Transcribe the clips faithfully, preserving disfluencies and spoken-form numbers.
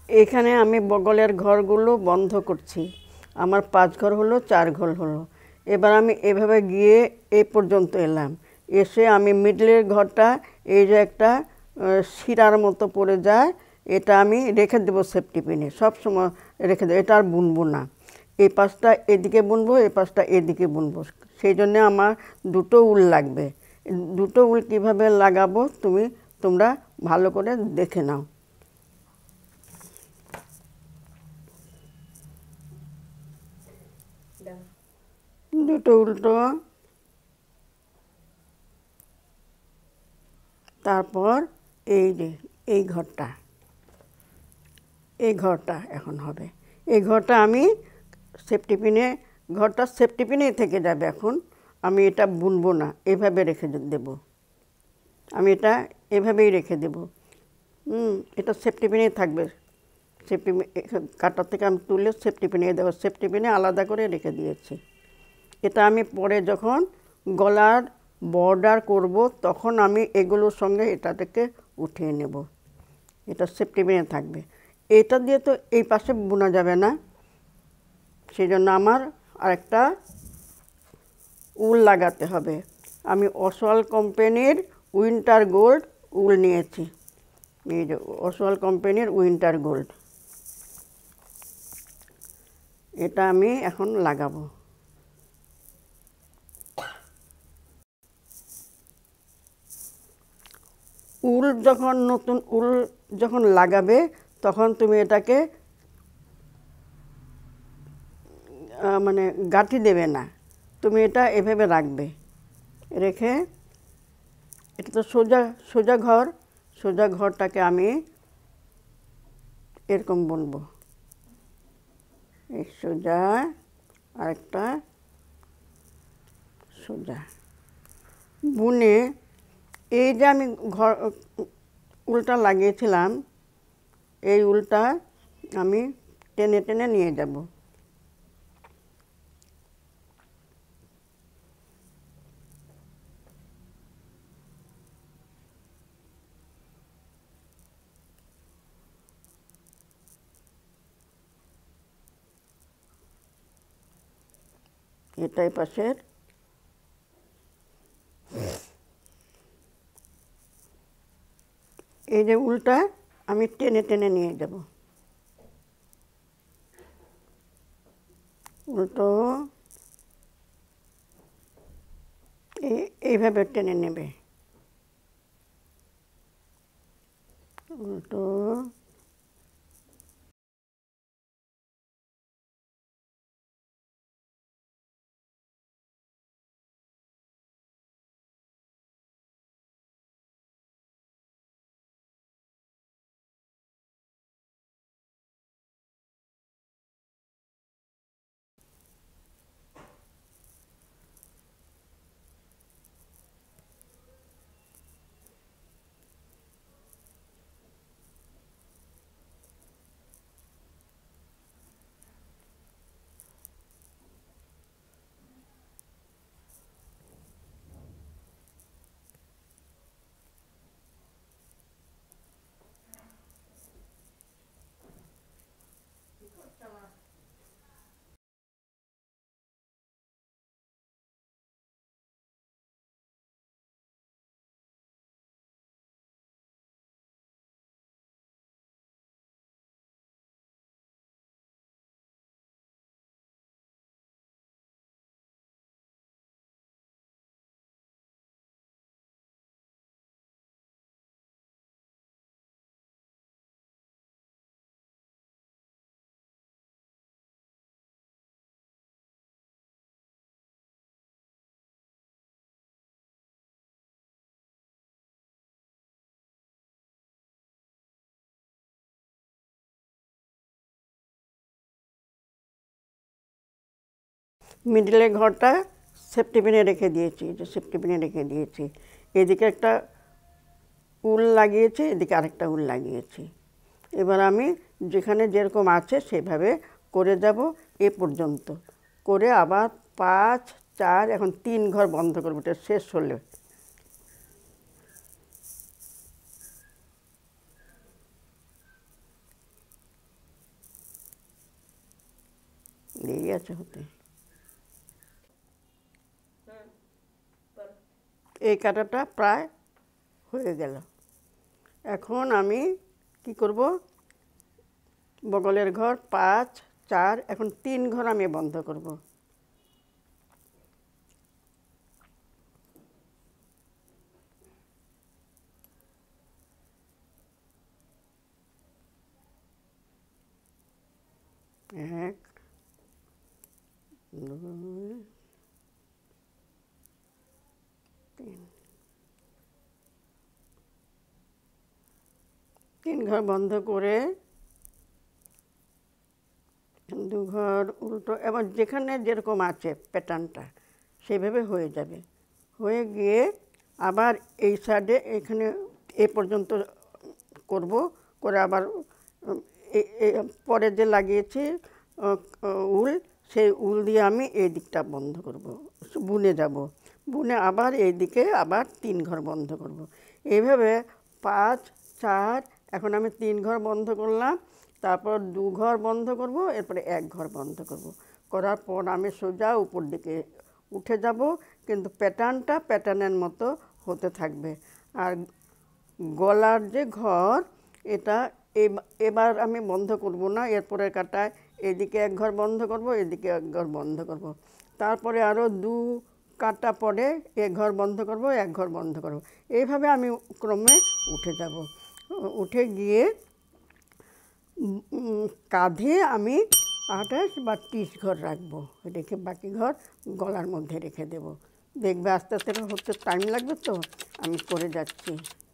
এখানে আমি বগলের ঘরগুলো বন্ধ করছি। আমার পাঁচ ঘর হলো, চার ঘর হলো। এবার আমি এভাবে গিয়ে এই পর্যন্ত এলাম। এসে আমি মিডলের ঘরটা এই যে একটা শিরার মতো পড়ে যায়, এটা আমি রেখে দেবো সেফটি পিনে, সবসময় রেখে দেবো, এটা আর বুনবো না। এই পাশটা এদিকে বুনবো, এই পাশটা এদিকে বুনবো। সেই জন্যে আমার দুটো উল লাগবে। দুটো উল কীভাবে লাগাবো তুমি তোমরা ভালো করে দেখে নাও। দুটো উল্টো, তারপর এই যে এই ঘরটা, এই ঘরটা এখন হবে। এই ঘরটা আমি সেফটি পিনে, ঘরটা সেফটি পিনেই থেকে যাবে। এখন আমি এটা বুনবো না, এভাবে রেখে দেব। আমি এটা এভাবেই রেখে দেব। হুম এটা সেফটি পিনেই থাকবে। সেফটি কাটার থেকে আমি তুলে সেফটি পিনে দেবো। সেফটি পিনে আলাদা করে রেখে দিয়েছি। এটা আমি পরে যখন গলার বর্ডার করব তখন আমি এগুলোর সঙ্গে এটা থেকে উঠিয়ে নেব। এটা সেফটি পিনে থাকবে। এটা দিয়ে তো এই পাশে বোনা যাবে না, সেই জন্য আমার আরেকটা উল লাগাতে হবে। আমি অসওয়াল কোম্পানির উইন্টার গোল্ড উল নিয়েছি। এই যে অসওয়াল কোম্পানির উইন্টার গোল্ড, এটা আমি এখন লাগাবো। উল যখন নতুন উল যখন লাগাবে তখন তুমি এটাকে মানে গাঁঠি দেবে না, তুমি এটা এভাবে রাখবে। রেখে এটা তো সোজা সোজা ঘর, সোজা ঘরটাকে আমি এরকম বুনবো। এই সোজা, আরেকটা সোজা বুনে এই যে আমি ঘর উলটা লাগিয়েছিলাম, এই উলটা আমি টেনে টেনে নিয়ে যাব। এটাই পাশের, এই যে উলটা আমি টেনে টেনে নিয়ে যাব। উল্টো এইভাবে টেনে নেবে। উল্টো মিডলের ঘরটা সেফটি পিনে রেখে দিয়েছি, যে সেফটি পিনে রেখে দিয়েছি। এদিকে একটা উল লাগিয়েছি, এদিকে আরেকটা উল লাগিয়েছি। এবার আমি যেখানে যেরকম আছে সেভাবে করে যাব এ পর্যন্ত, করে আবার পাঁচ চার এখন তিন ঘর বন্ধ করবো। এটা শেষ হলে দেরি আছে হতে। এই কাটাটা প্রায় হয়ে গেল। এখন আমি কি করব, বগলের ঘর পাঁচ চার, এখন তিন ঘর আমি বন্ধ করব। এক দুই তিন, তিন ঘর বন্ধ করে দু ঘর উল্টো, এবার যেখানে যেরকম আছে প্যাটার্নটা সেইভাবে হয়ে যাবে। হয়ে গিয়ে আবার এই সাইডে এখানে এ পর্যন্ত করব, করে আবার পরে যে লাগিয়েছি উল, সেই উল দিয়ে আমি এই দিকটা বন্ধ করব, বুনে যাব, বুনে আবার এই দিকে আবার তিন ঘর বন্ধ করব। এইভাবে পাঁচ চার, এখন আমি তিন ঘর বন্ধ করলাম, তারপর দু ঘর বন্ধ করব, এরপরে এক ঘর বন্ধ করব। করার পর আমি সোজা উপর দিকে উঠে যাব, কিন্তু প্যাটার্নটা প্যাটার্নের মতো হতে থাকবে। আর গলার যে ঘর, এটা এবার আমি বন্ধ করব না, এরপরের কাটায় এদিকে এক ঘর বন্ধ করব, এদিকে এক ঘর বন্ধ করব। তারপরে আরও দু কাটা পরে এক ঘর বন্ধ করব, এক ঘর বন্ধ করব। এইভাবে আমি ক্রমে উঠে যাব। উঠে গিয়ে কাঁধে আমি আঠাশ বা ত্রিশ ঘর রাখবো, রেখে বাকি ঘর গলার মধ্যে রেখে দেব। দেখবে আস্তে আস্তে হতে টাইম লাগবে, তো আমি করে যাচ্ছি।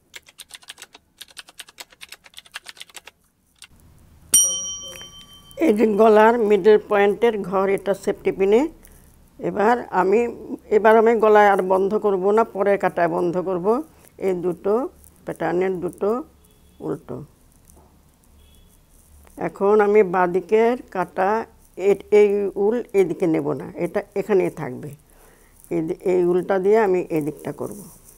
এই যে গলার মিডল পয়েন্টের ঘর, এটা সেফটি পিনে। এবার আমি এবার আমি গলায় আর বন্ধ করব না, পরের কাটায় বন্ধ করব। এই দুটো প্যাটার্নের দুটো উল্টো। এখন আমি বাঁদিকের কাটা এই উল এদিকে নেব না, এটা এখানেই থাকবে। এই উলটা দিয়ে আমি এই দিকটা করব।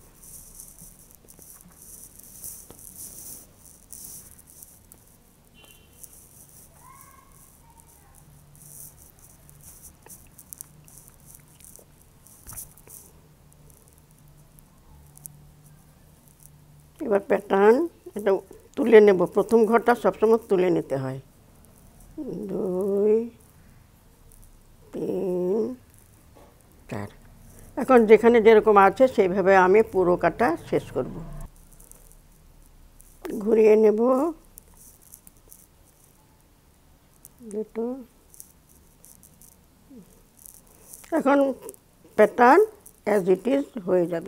এবার প্যাটার্ন এটা তুলে নেব, প্রথম ঘরটা সবসময় তুলে নিতে হয়। দুই তিন চার, এখন যেখানে যেরকম আছে সেইভাবে আমি পুরো কাটা শেষ করব। ঘুরিয়ে নেব দুটো। এখন প্যাটার্ন অ্যাজ ইট ইজ হয়ে যাবে।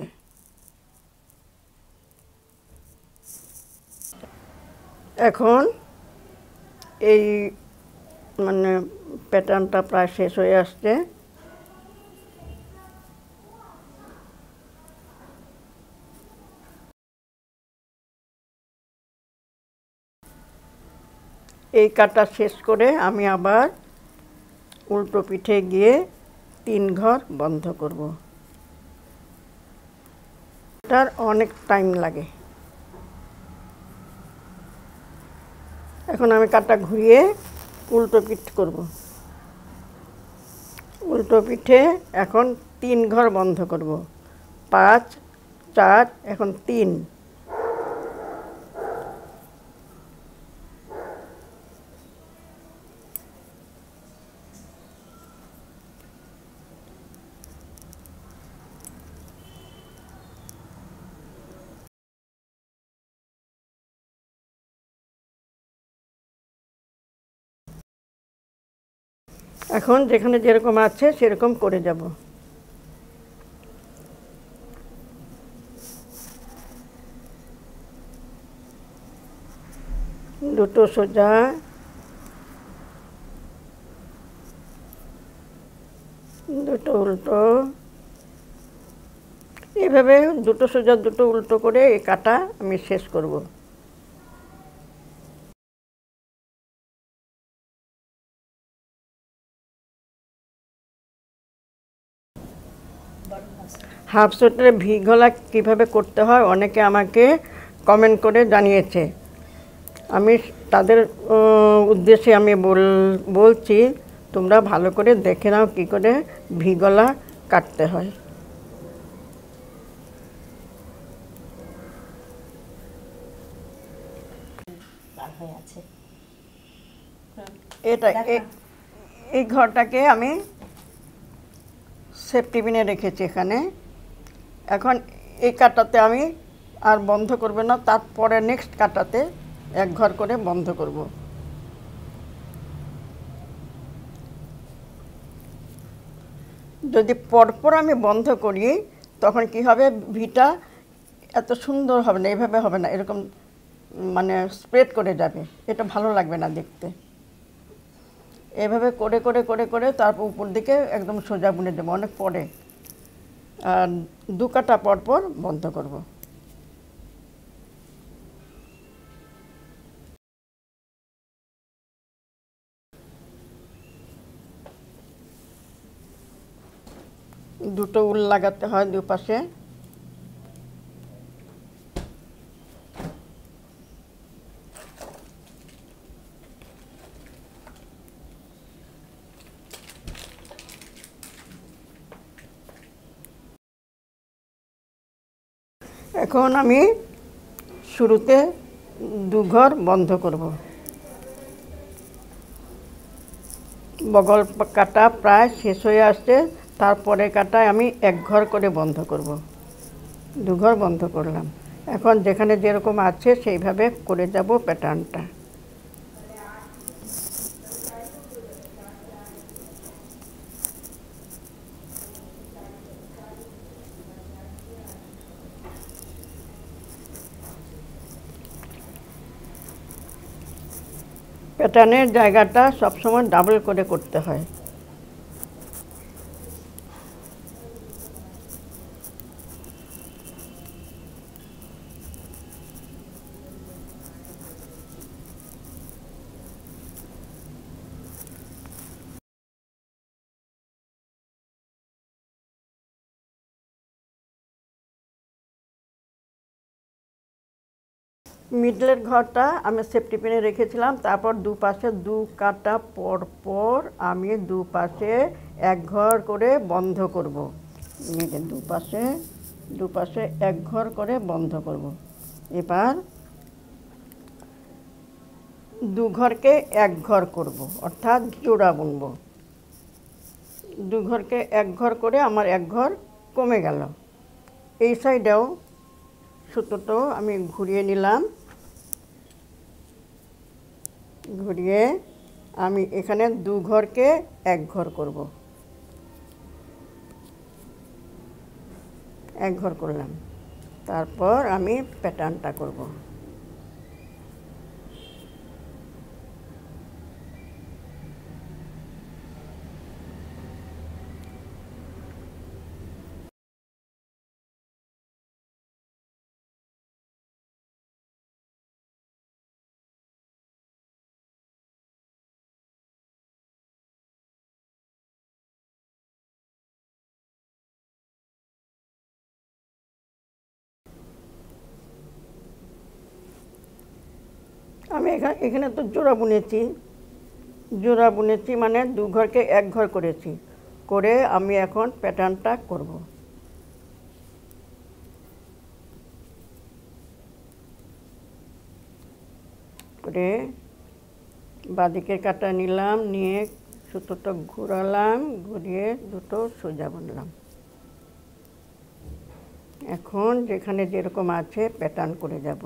এখন এই মানে প্যাটার্নটা প্রায় শেষ হয়ে আসছে। এই কাটা শেষ করে আমি আবার উল্টো পিঠে গিয়ে তিন ঘর বন্ধ করব। এটার অনেক টাইম লাগে। এখন আমি কাটা ঘুরিয়ে উল্টো পিঠ করব। উল্টো পিঠে এখন তিন ঘর বন্ধ করব। পাঁচ চার, এখন তিন। এখন যেখানে যেরকম আছে সেরকম করে যাব। দুটো সোজা, দুটো উল্টো, এইভাবে দুটো সোজা দুটো উল্টো করে এই কাটা আমি শেষ করব। হাফ সোয়েটারে ভি গলা কীভাবে করতে হয় অনেকে আমাকে কমেন্ট করে জানিয়েছে। আমি তাদের উদ্দেশ্যে আমি বল বলছি তোমরা ভালো করে দেখে নাও কী করে ভি গলা কাটতে হয়। এটা এই ঘরটাকে আমি সেফটি পিনে রেখেছি এখানে। এখন এই কাটাতে আমি আর বন্ধ করব না, তারপরে নেক্সট কাটাতে এক ঘর করে বন্ধ করব। যদি পরপর আমি বন্ধ করি তখন কি হবে, ভিটা এত সুন্দর হবে না, এভাবে হবে না, এরকম মানে স্প্রেড করে যাবে, এটা ভালো লাগবে না দেখতে। এভাবে করে করে করে করে তারপর উপর দিকে একদম সোজা বুনে দেবো অনেক পরে, আর দু কাটা পর পর বন্ধ করব। দুটো উল লাগাতে হয় দুপাশে। এখন আমি শুরুতে দু ঘর বন্ধ করব। বগল কাটা প্রায় শেষ হয়ে আসছে, তারপরে কাটায় আমি এক ঘর করে বন্ধ করব। দু ঘর বন্ধ করলাম। এখন যেখানে যেরকম আছে সেইভাবে করে যাব প্যাটার্নটা। প্যাটার্নের জায়গাটা সবসময় ডাবল করে করতে হয়। মিডলের ঘরটা আমি সেফটি পিনে রেখেছিলাম, তারপর দুপাশে দু কাটা পর পর আমি দুপাশে এক ঘর করে বন্ধ করব। দুপাশে দুপাশে এক ঘর করে বন্ধ করব। এবার দু ঘরকে এক ঘর করব, অর্থাৎ জোড়া বুনব। দু ঘরকে এক ঘর করে আমার এক ঘর কমে গেল। এই সাইডেও সুতোটাও আমি ঘুরিয়ে নিলাম। ঘুরিয়ে আমি এখানে দু ঘরকে এক ঘর করব। এক ঘর করলাম, তারপর আমি প্যাটার্নটা করব। আমি এখানে এখানে তো জোড়া বুনেছি, জোড়া বুনেছি মানে দু ঘরকে এক ঘর করেছি, করে আমি এখন প্যাটার্নটা করব। করে বাঁদিকের কাটা নিলাম, নিয়ে সুতোটা ঘোরালাম, ঘুরিয়ে দুটো সোজা বুনলাম। এখন যেখানে যেরকম আছে প্যাটার্ন করে যাব।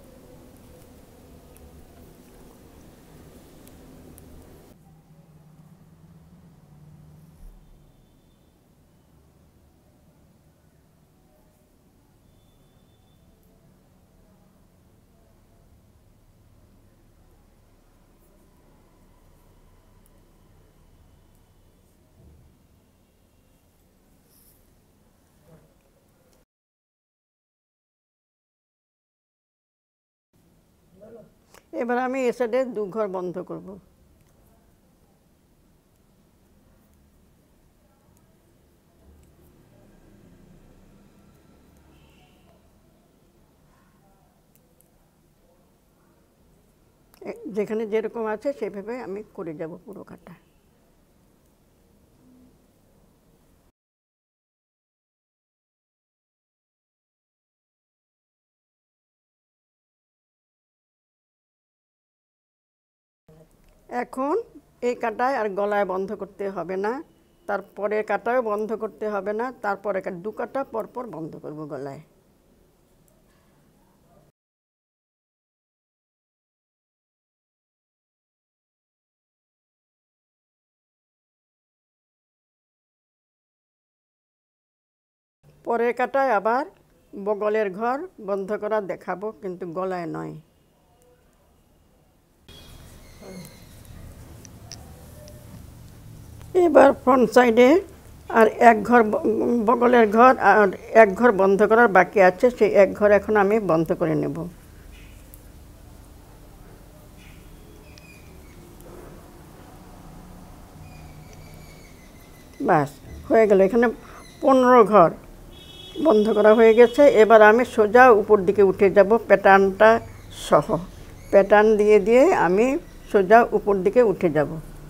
এবার আমি এ সাইডে দু ঘর বন্ধ করব। যেখানে যেরকম আছে সেভাবে আমি করে যাব পুরো কাটা। এখন এই কাটায় আর গলায় বন্ধ করতে হবে না, তারপরে কাটাও বন্ধ করতে হবে না, তারপরে দু কাটা পরপর বন্ধ করব গলায়। পরের কাটায় আবার বগলের ঘর বন্ধ করা দেখাবো, কিন্তু গলায় নয়। এবার ফ্রন্ট সাইডে আর এক ঘর বগলের ঘর আর এক ঘর বন্ধ করার বাকি আছে, সেই এক ঘর এখন আমি বন্ধ করে নেব। বাস হয়ে গেল, এখানে পনেরো ঘর বন্ধ করা হয়ে গেছে। এবার আমি সোজা উপর দিকে উঠে যাব প্যাটার্নটা সহ, প্যাটার্ন দিয়ে দিয়ে আমি সোজা উপর দিকে উঠে যাব।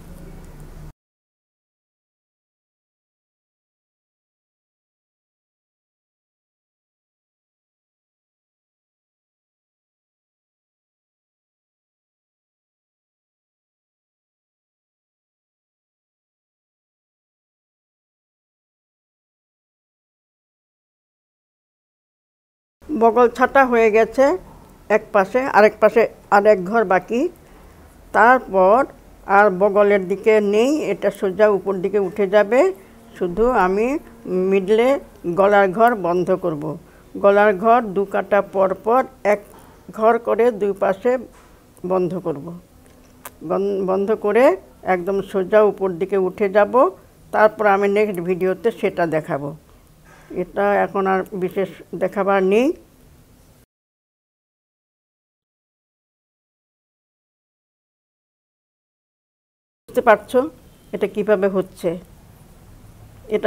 বগল ছাটা হয়ে গেছে এক পাশে, আরেক পাশে আরেক ঘর বাকি। তারপর আর বগলের দিকে নেই, এটা সোজা উপর দিকে উঠে যাবে। শুধু আমি মিডলে গলার ঘর বন্ধ করব। গলার ঘর দু কাটা পর পর এক ঘর করে দুই পাশে বন্ধ করব। বন্ধ করে একদম সোজা উপর দিকে উঠে যাব। তারপর আমি নেক্সট ভিডিওতে সেটা দেখাবো। এটা এখন আর বিশেষ দেখাবার নেই। বুঝতে পারছো এটা কিভাবে হচ্ছে? এটা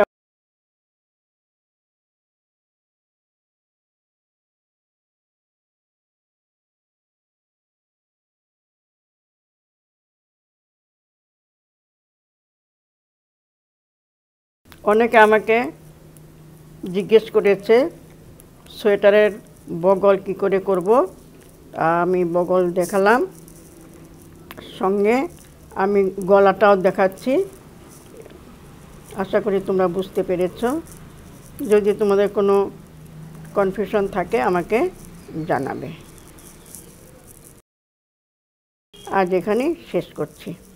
অনেকে আমাকে জিজ্ঞেস করেছে সোয়েটারের বগল কি করে করব। আমি বগল দেখালাম, সঙ্গে আমি গলাটাও দেখাচ্ছি। আশা করি তোমরা বুঝতে পেরেছো। যদি তোমাদের কোনো কনফিউশন থাকে আমাকে জানাবে। আজ এখানেই শেষ করছি।